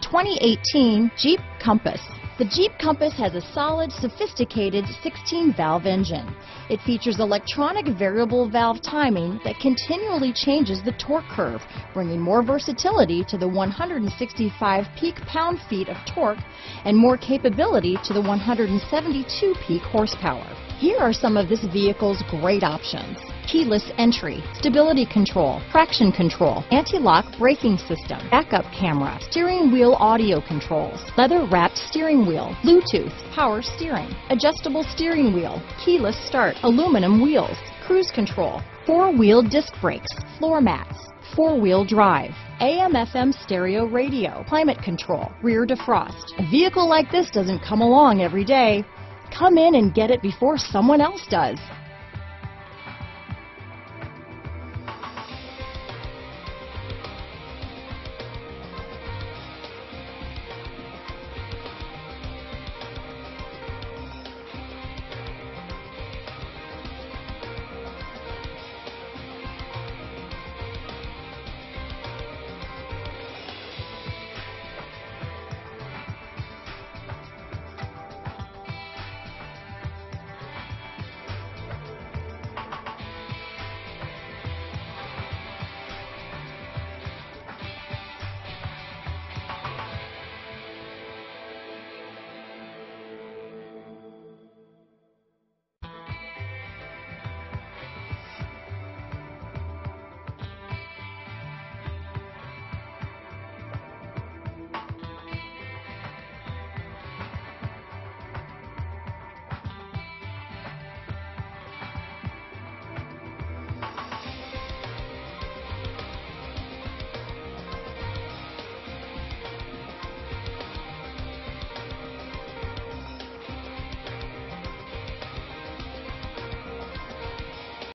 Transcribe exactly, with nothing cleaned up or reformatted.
twenty eighteen Jeep Compass. The Jeep Compass has a solid, sophisticated sixteen valve engine. It features electronic variable valve timing that continually changes the torque curve, bringing more versatility to the one hundred sixty-five peak pound-feet of torque and more capability to the one hundred seventy-two peak horsepower. Here are some of this vehicle's great options: keyless entry, stability control, traction control, anti-lock braking system, backup camera, steering wheel audio controls, leather-wrapped steering wheel, Bluetooth, power steering, adjustable steering wheel, keyless start, aluminum wheels, cruise control, four-wheel disc brakes, floor mats, four-wheel drive, A M F M stereo radio, climate control, rear defrost. A vehicle like this doesn't come along every day. Come in and get it before someone else does.